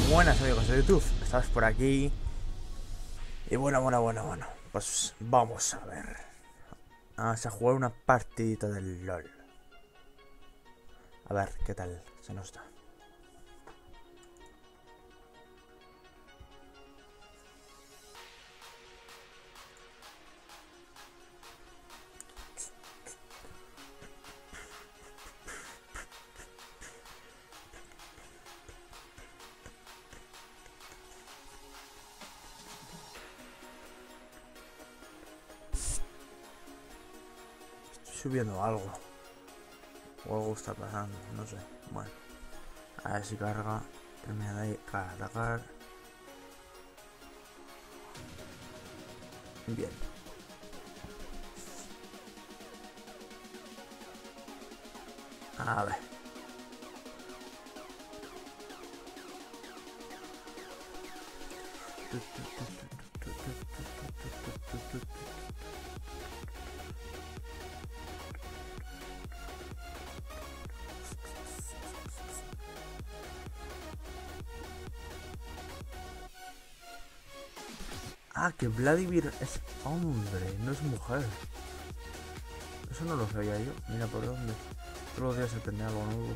Buenas amigos de YouTube, estamos por aquí. Y bueno, pues vamos a ver. Vamos a jugar una partidita del LOL. A ver qué tal se nos da. Subiendo algo o algo está pasando, no sé. Bueno, a ver si carga. Termina de cargar. Bien. A ver. Ah, que Vladimir es hombre, no es mujer. Eso no lo sabía yo. Mira por dónde. Todos los días se aprende algo nuevo.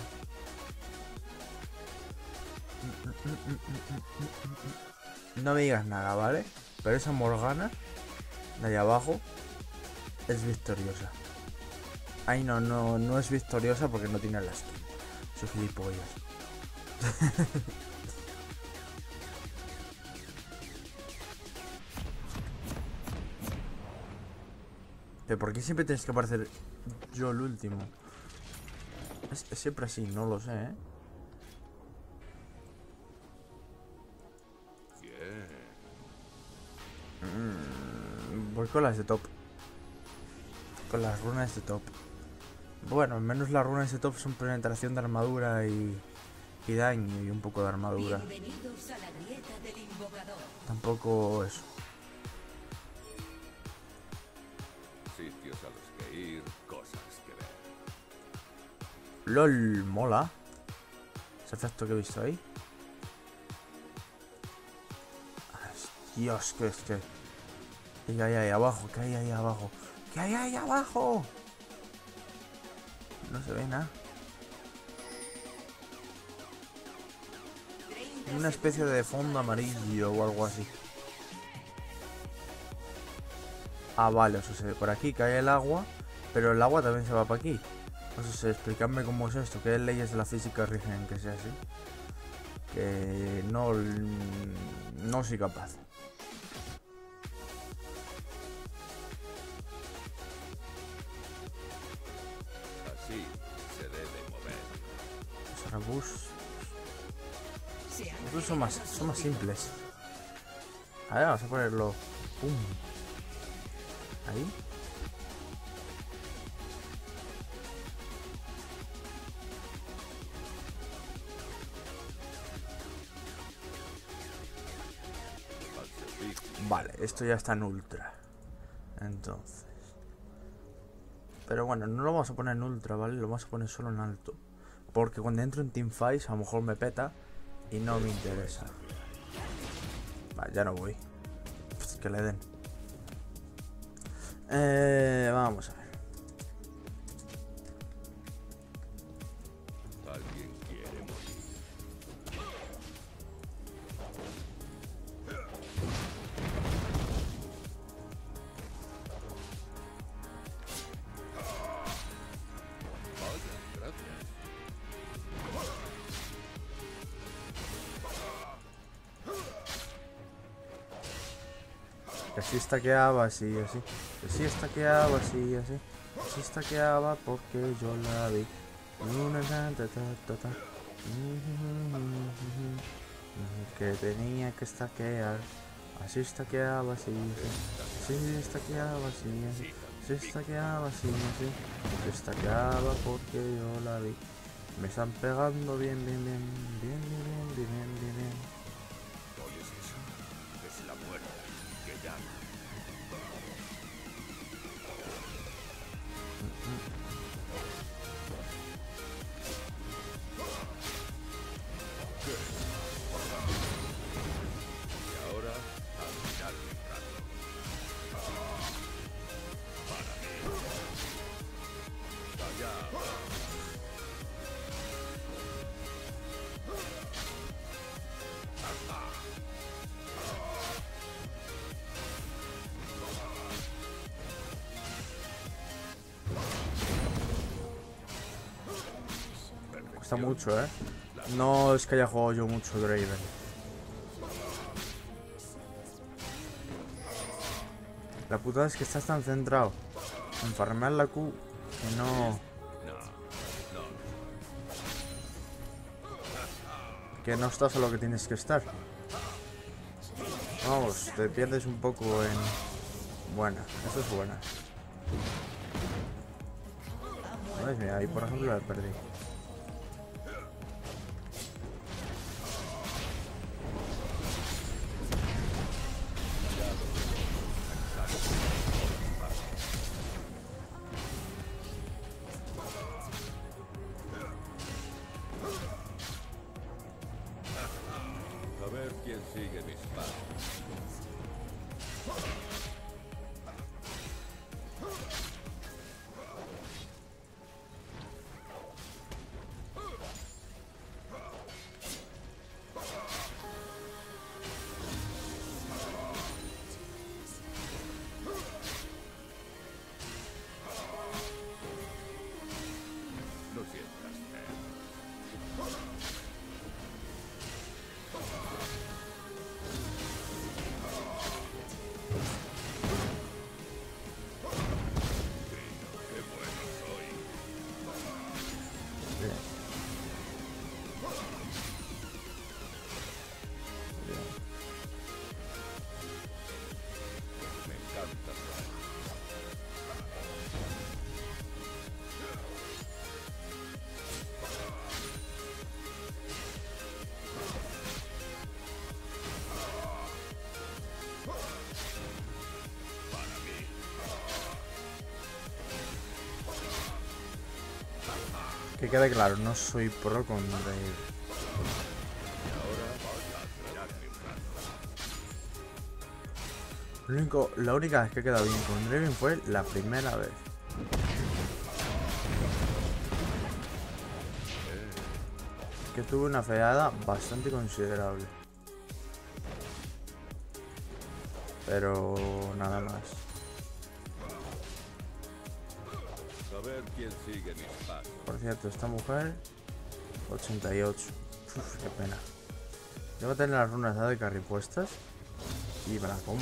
No me digas nada, ¿vale? Pero esa Morgana de ahí abajo es victoriosa. Ay, no es victoriosa porque no tiene la skin. Soy gilipollas. ¿Pero por qué siempre tienes que aparecer yo el último? Es siempre así, no lo sé, ¿eh? Voy con las de top. Con las runas de top. Bueno, al menos las runas de top son penetración de armadura y daño y un poco de armadura. Bienvenidos a la grieta del invocador. Tampoco eso. Sitios a los que ir, cosas que ver. LOL, mola. Ese efecto que he visto ahí. Ay, Dios, que es que... ¿Qué hay ahí abajo? ¿Qué hay ahí abajo? ¿Qué hay ahí abajo? No se ve nada. Una especie de fondo amarillo o algo así. Ah, vale, o sea, por aquí cae el agua, pero el agua también se va para aquí. No sé, explícame cómo es esto, qué leyes de la física rigen que sea así. Que no soy capaz. Así se debe mover. Los arbustos. Estos son más simples. A ver, vamos a ponerlo. ¡Pum! Ahí. Vale, esto ya está en ultra. Entonces. Pero bueno, no lo vamos a poner en ultra, ¿vale? Lo vamos a poner solo en alto. Porque cuando entro en teamfights a lo mejor me peta y no me interesa. Vale, ya no voy. Pues que le den. Vamos a ver. Alguien quiere morir. Vaya, gracias. Que así estaqueaba, así, así. Que así estaqueaba, así, así. Así estaqueaba porque yo la vi. Que tenía que estaquear. Así estaqueaba, así, así. Así estaqueaba, así, así. Así estaqueaba, así, así. Se estaqueaba porque yo la vi. Me están pegando bien. ¿Oyes eso? Es la muerte que llama. cuesta mucho, ¿eh? No es que haya jugado yo mucho Draven. La putada es que estás tan centrado en farmear la Q que no... Que no estás a lo que tienes que estar. Vamos, te pierdes un poco en... Buena, eso es buena. ¿Ves? Mira, ahí por ejemplo la perdí. A ver quién sigue mis pasos. Lo sientas, qué bueno soy. Bien. Bien. Me encanta. Que quede claro, no soy pro con Draven. La única vez que he quedado bien con Draven fue la primera vez. Que tuve una feada bastante considerable. Pero nada más. A ver quién sigue mis pasos. Por cierto, esta mujer 88. Uf, qué pena. Debo tener las runas de carry puestas y me la como.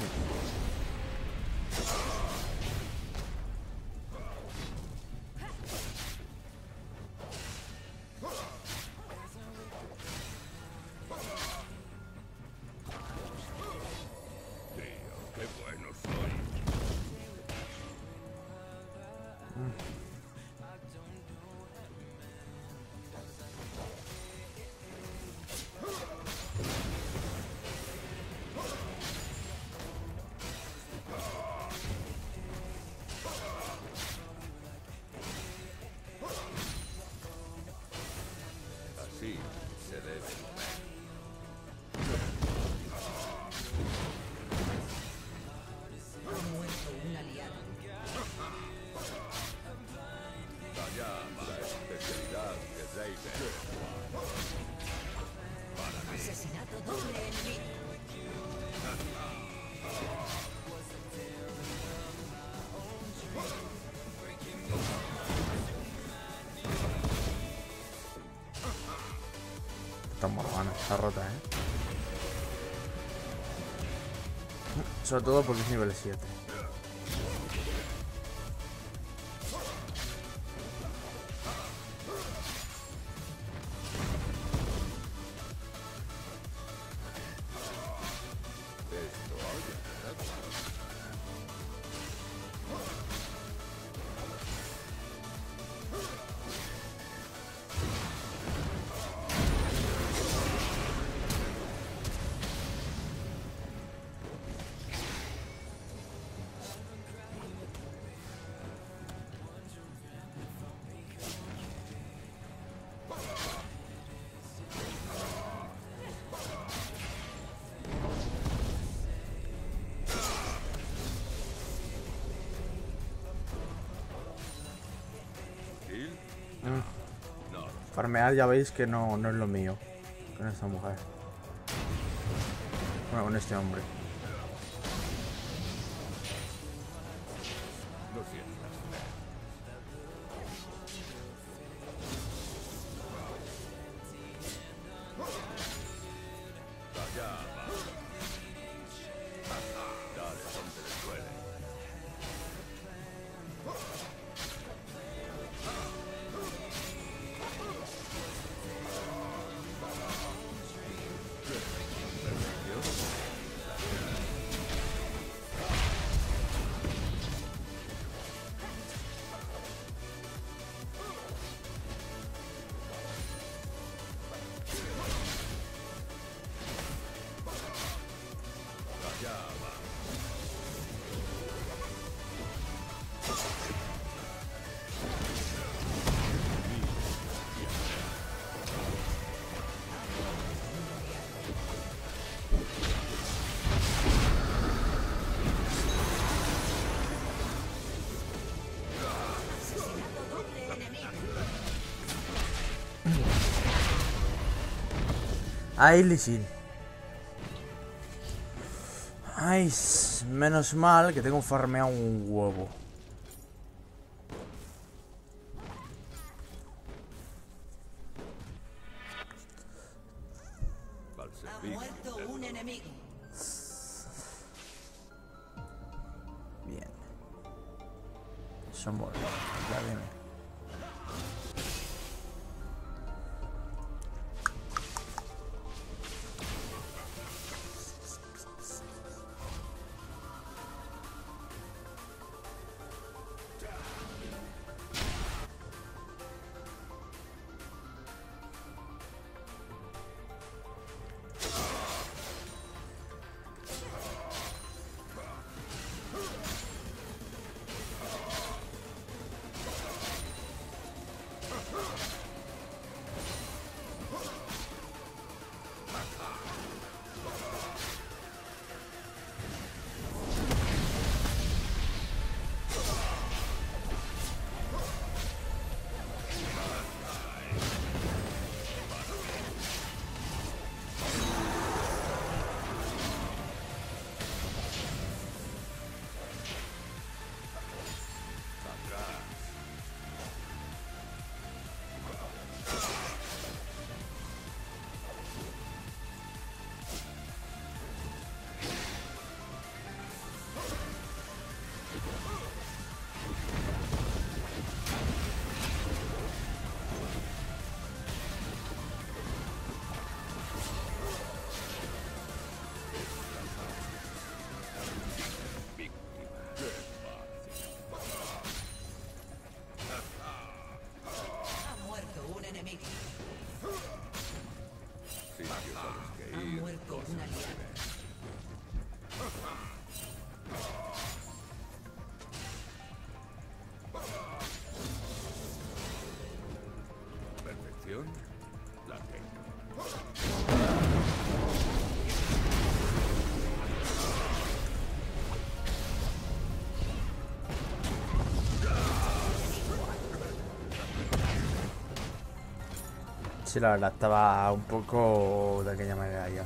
Tío, qué bueno soy. Así se debe comer. Ha muerto un aliado. Vaya, la especialidad de Raven. Asesinato doble enemigo. Esta Morgana está rota, Sobre todo porque es nivel 7. Esto oye, ¿verdad? ¿Kill? No. Farmear ya veis que no es lo mío con esta mujer. Bueno, con este hombre. Lo sientas. Ahí Lee Sin. Ay, menos mal que tengo farmeado un huevo. Ha muerto un enemigo. Bien. Eso mola. Ya viene. Ha muerto un enemigo. Sitios a los que Ha ir. muerto un aliado. Perfección. La tengo. Sí, la verdad, estaba un poco de aquella manera ya.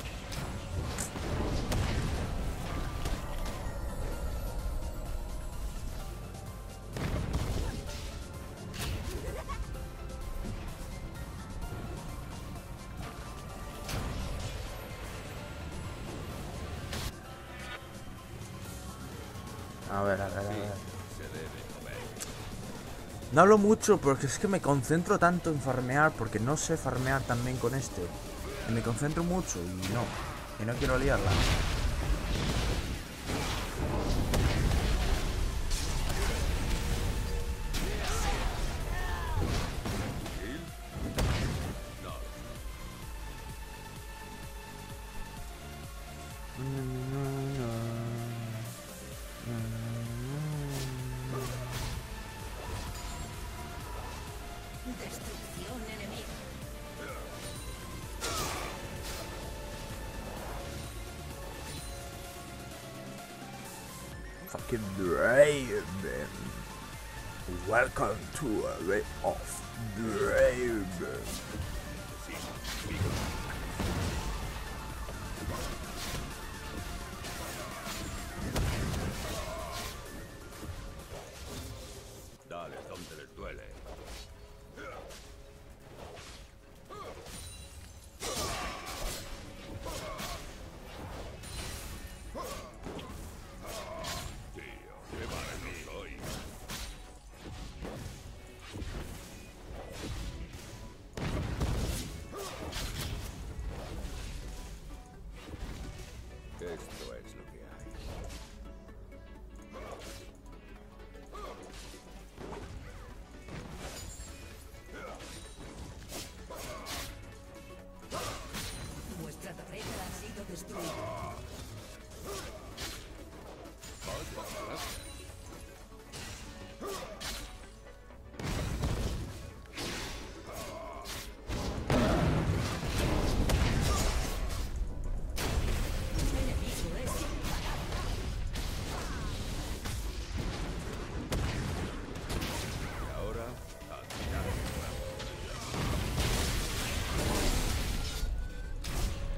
A ver, a ver, a ver. Se debe comer. No hablo mucho porque es que me concentro tanto en farmear porque no sé farmear también con este. Y me concentro mucho y no quiero liarla. Destrucción enemiga. Fucking Draven. Welcome to a raid of Draven. Dale donde les duele. Tío, qué barato soy. Esto es lo que hay. Vuestra torreta ha sido destruida. Un enemigo es imparable. Y ahora, a tirar.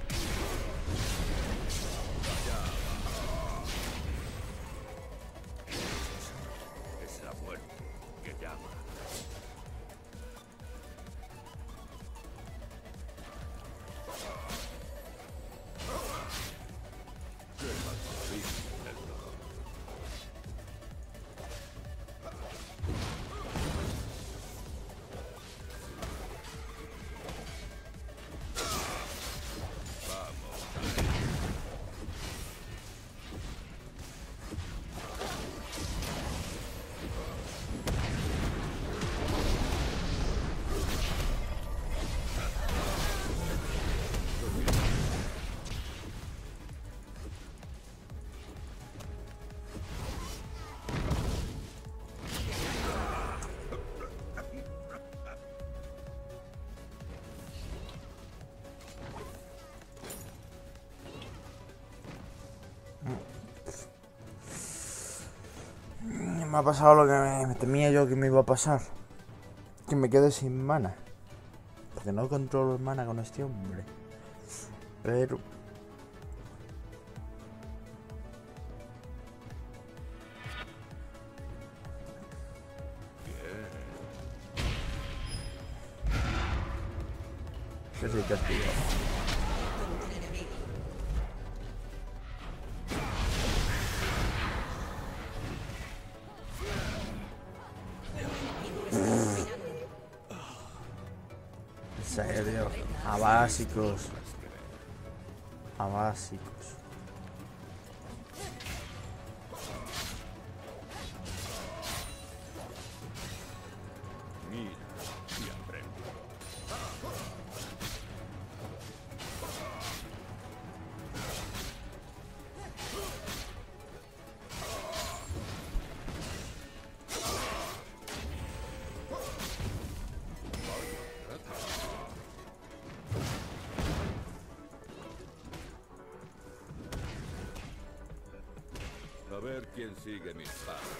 Me ha pasado lo que me temía yo que me iba a pasar. Que me quede sin mana. Porque no controlo el mana con este hombre. Pero... que sí, castigo. Un enemigo. En serio. A básicos. A básicos. Mira y aprende. A ver quién sigue mis pasos.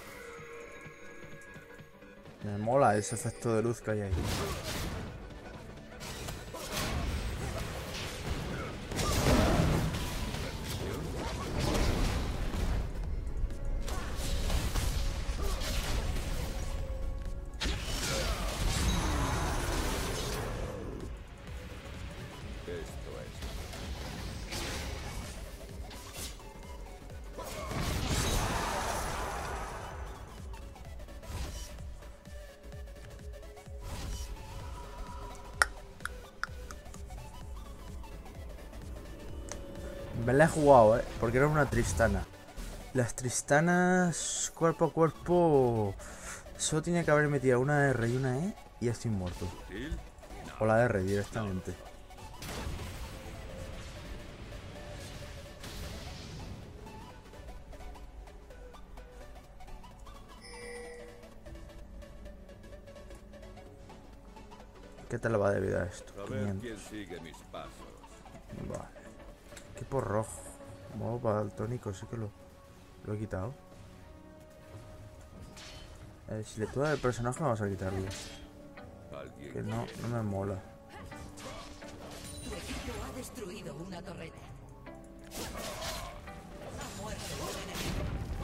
Me mola ese efecto de luz que hay ahí. Esto es. Me la he jugado, porque era una Tristana. Las Tristanas cuerpo a cuerpo... Solo tenía que haber metido una R y una E y ya estoy muerto. ¿Til? O la R directamente. ¿Qué tal va de vida esto? A ver 500. quién sigue mis pasos. Vale. Equipo rojo. Modo para el tónico, sí que lo he quitado. Si le tuve el personaje vamos a quitarlo. Alguien Que no me mola. Tu equipo ha destruido una torreta. Ha muerto un enemigo.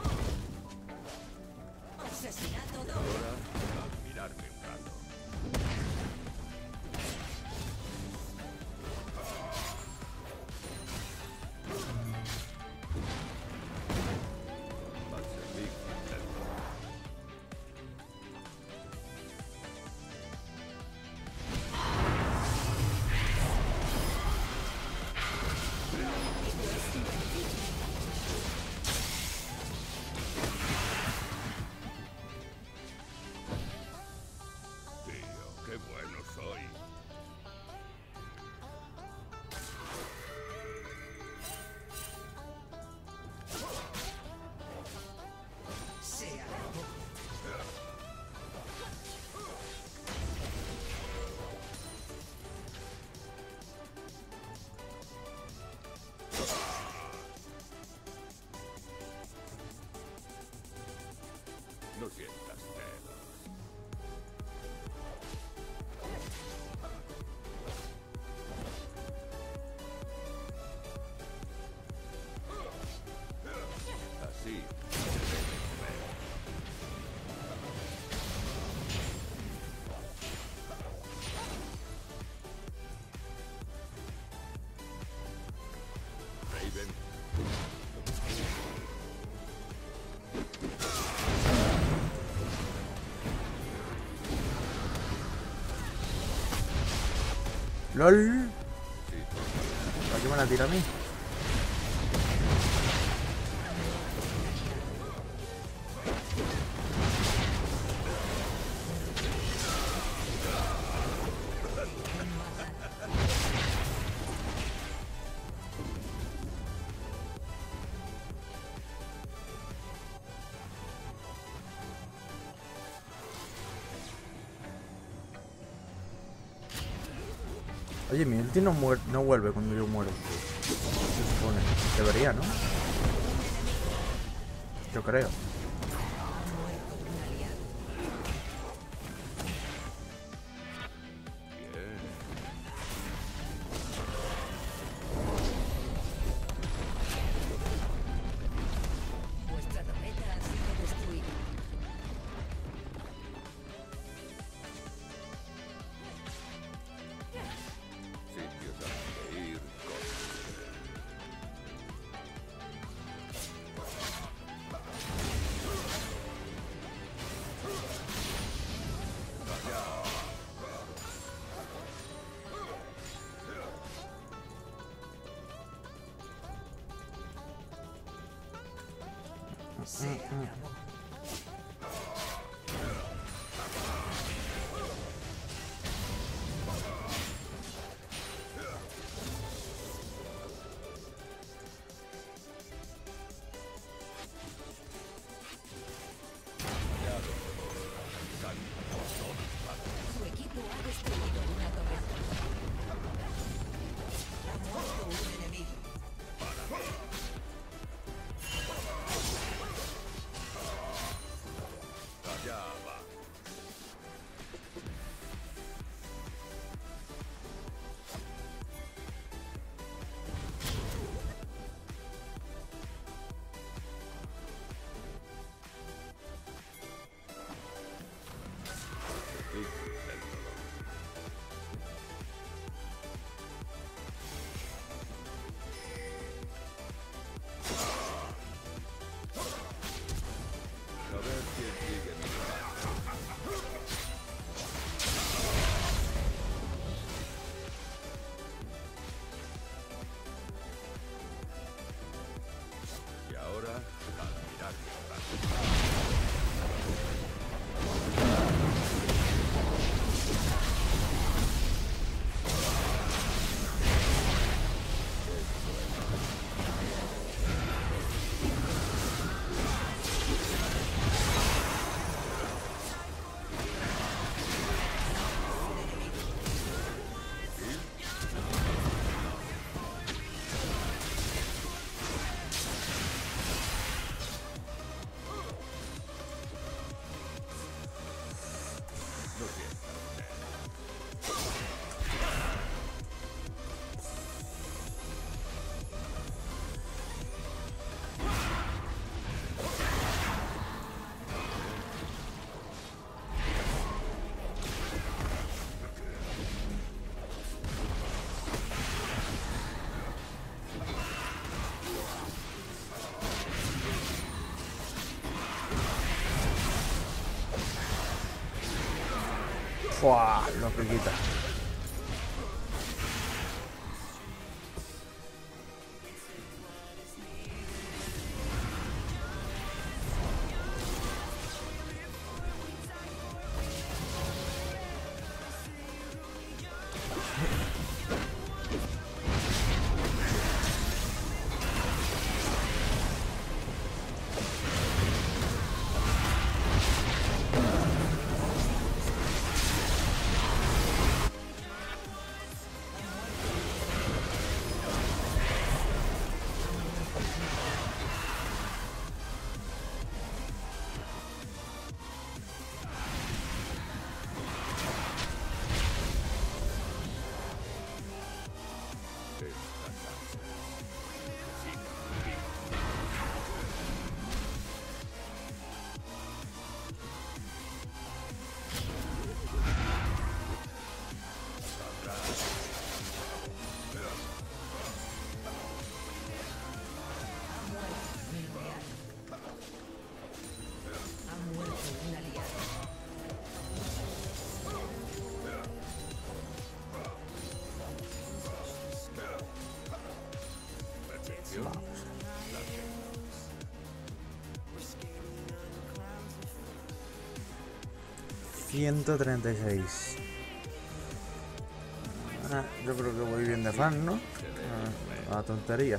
Asesinato doble. ahora a mirarme un rato. Al servicio del tío, qué bueno soy. Se acabó. No sientas celos. Así se debe comer. Raven, ¡LOL! sí, ¿Para qué me la tira a mí? Oye, mi ulti no vuelve cuando yo muero. Se supone. Debería, ¿no? Yo creo. Se acabó. Su equipo ha destruido una torreta. Ha muerto un enemigo. Allá va. Del dolor. A ver quién sigue mi mano. Y ahora, admirar mi brazo. Lo siento. ¡Fua! Lo que quita. Ha muerto un aliado. Percepción. Vamos. $136. Yo creo que voy bien de fan, ¿no? La tontería.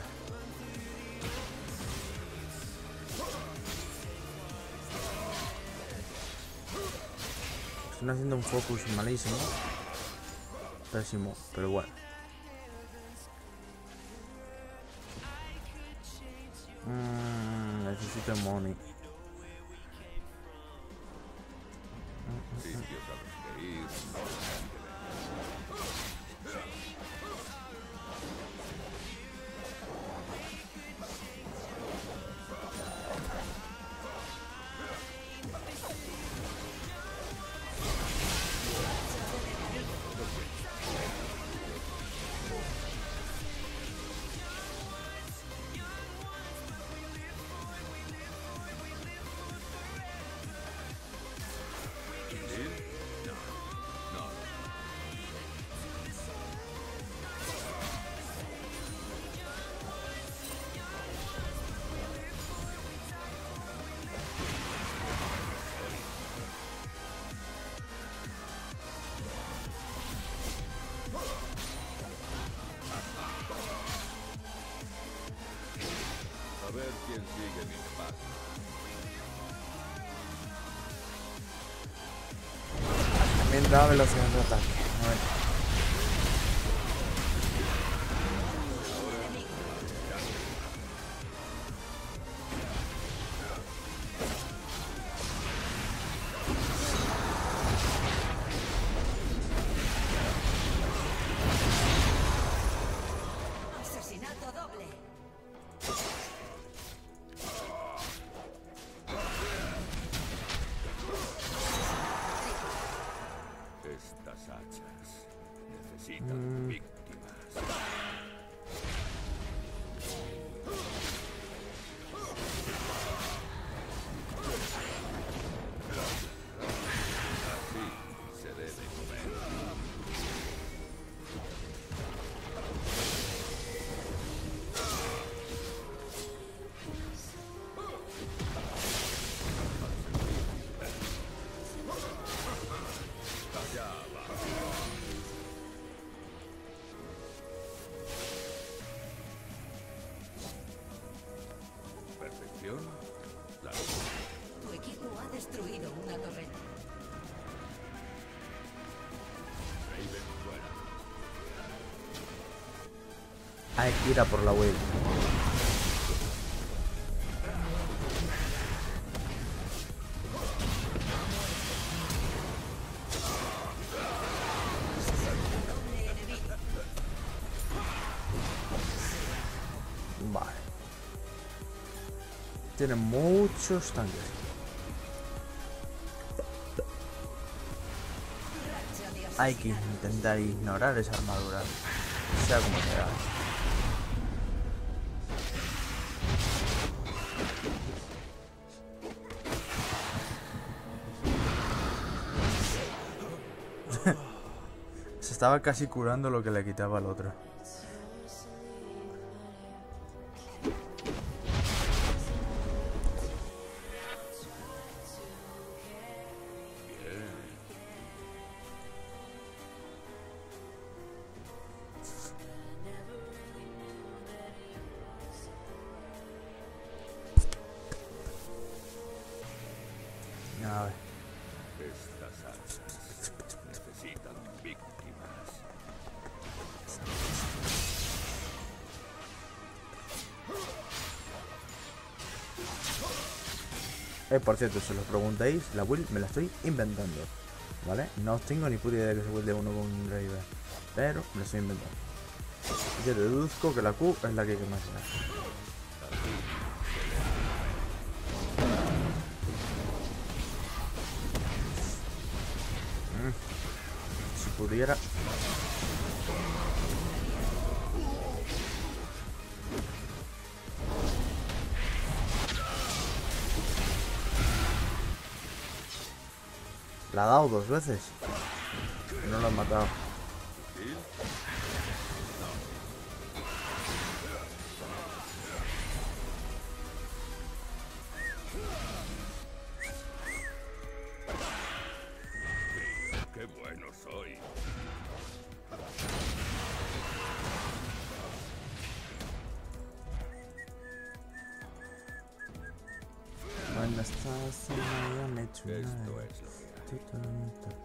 Están haciendo un focus malísimo. Pésimo, pero bueno. Necesito money. Sitios a los que ir. ver quién sigue mis pasos. También da velocidad de ataque. A ver. Asesinato doble. Estas hachas necesitan víctimas. Así se debe comer. Perfección. La Tu equipo ha destruido una torreta. Raven fuera. Hay que ir a por la wave. Vale. Tiene muchos tanques. Hay que intentar ignorar esa armadura, sea como sea. Se estaba casi curando lo que le quitaba al otro. A ver. Estas hachas necesitan víctimas. Por cierto, si os lo preguntáis, la build me la estoy inventando, ¿vale? No tengo ni puta idea de que se builde uno con un Raven, pero me lo estoy inventando. Yo deduzco que la Q es la que más da. Si pudiera... La ha dado 2 veces. Y no lo han matado. ¡Qué bueno soy! When the stars in Miami Esto tonight. es lo que hay.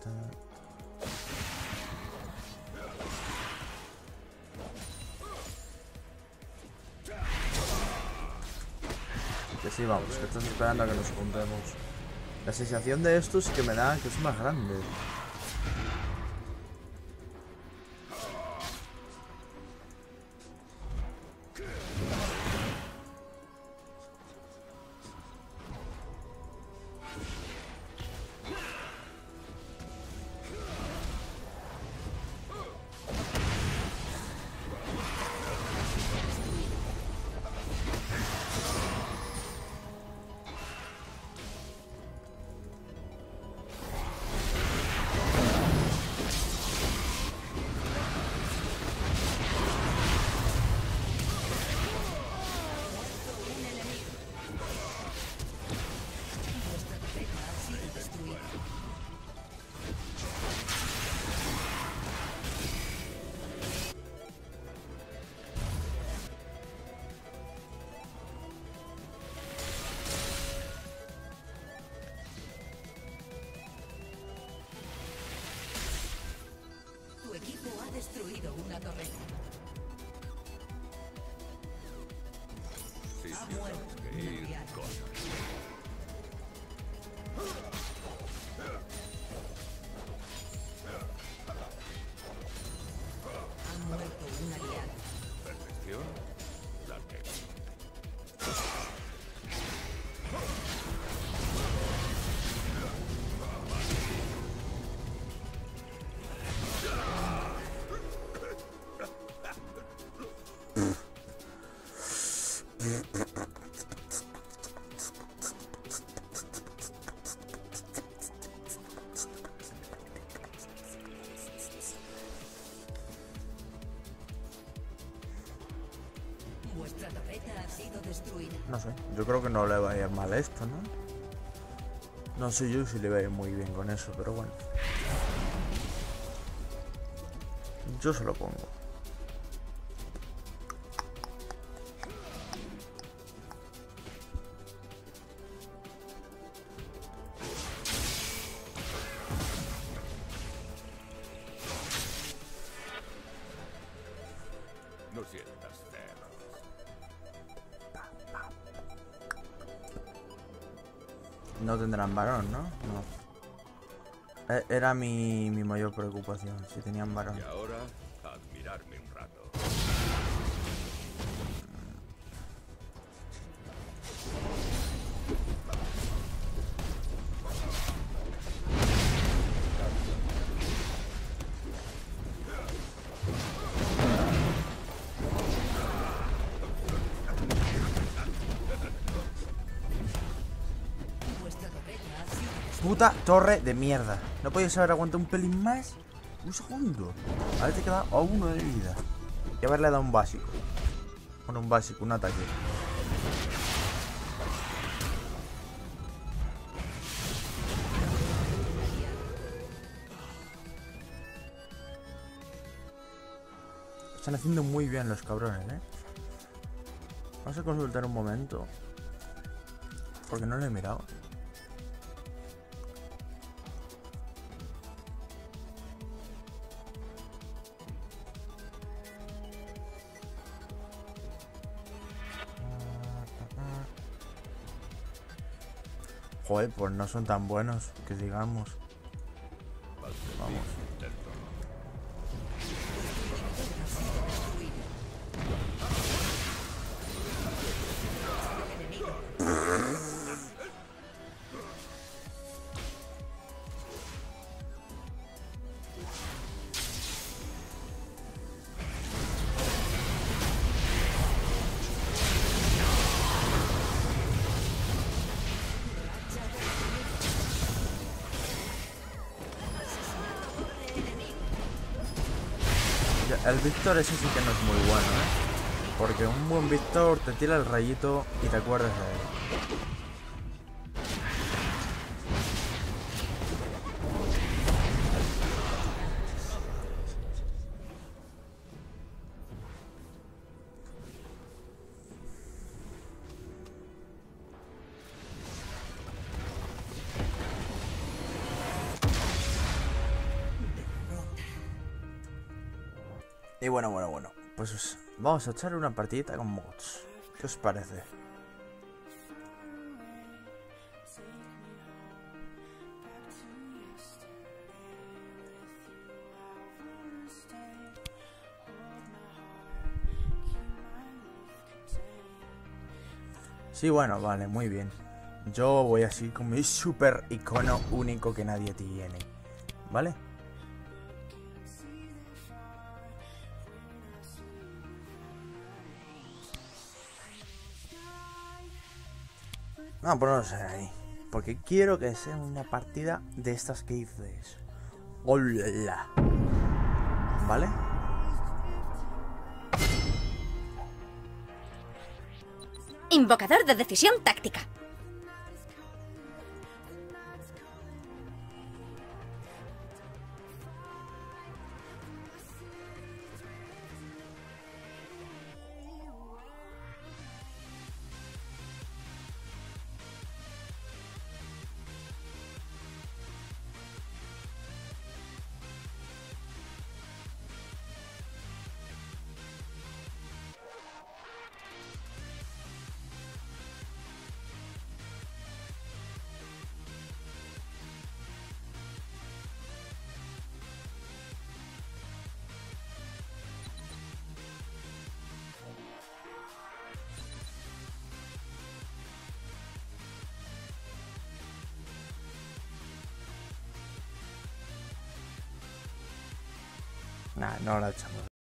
Que sí, vamos, que estás esperando a que nos juntemos. La sensación de esto sí que me da que es más grande. que ir con... Ha muerto un aliado. Perfección, la tengo. Vuestra torreta ha sido destruida. No sé, yo creo que no le va a ir mal esto, ¿no? No sé yo si le va a ir muy bien con eso, pero bueno. Yo se lo pongo. No sientas celos. No tendrán varón, ¿no? No. Era mi mayor preocupación, si tenían varón. Y ahora, admirarme un rato. Vuestra torreta ha sido destruida. Puta torre de mierda. ¿No podías haber aguantado un pelín más? Un segundo. Ahora te queda a uno de vida. Y haberle dado un básico. Bueno, un básico, un ataque. Están haciendo muy bien los cabrones, ¿eh? Vamos a consultar un momento. Porque no lo he mirado. Joder, pues no son tan buenos, que digamos. Vamos. Intento. El Víctor ese sí que no es muy bueno, ¿eh? Porque un buen Víctor te tira el rayito y te acuerdas de él. Y bueno, pues vamos a echar una partidita con mods. ¿Qué os parece? Sí, bueno, vale, muy bien. Yo voy así con mi super icono único que nadie tiene. ¿Vale? Vamos a ponernos ahí. Porque quiero que sea una partida de estas que dices. ¡Hola! ¿Vale? Invocador de decisión táctica. Nah, no la echamos.